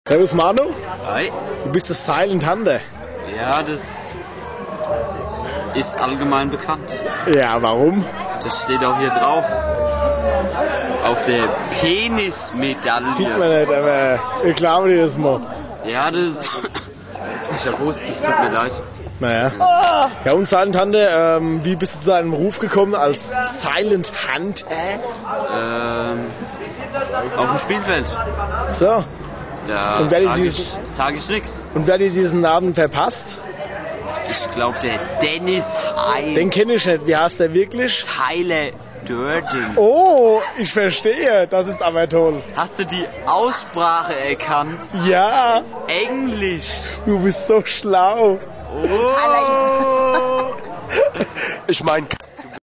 Servus Manu. Hi. Du bist das Silent Hunter. Ja, das ist allgemein bekannt. Ja, warum? Das steht auch hier drauf. Auf der Penismedaille. Sieht man nicht, aber ich glaube dir das mal. Ja, das ist bewusst, tut mir leid. Naja. Ja, und Silent Hunter, wie bist du zu deinem Ruf gekommen als Silent Hunter? Auf dem Spielfeld. So. Da Und sag ich nix. Und wer dir diesen Namen verpasst? Ich glaube, der Dennis Den kenne ich nicht. Wie heißt der wirklich? Tyler Durden. Oh, ich verstehe. Das ist aber toll. Hast du die Aussprache erkannt? Ja, Englisch. du bist so schlau. Oh. Ich meine...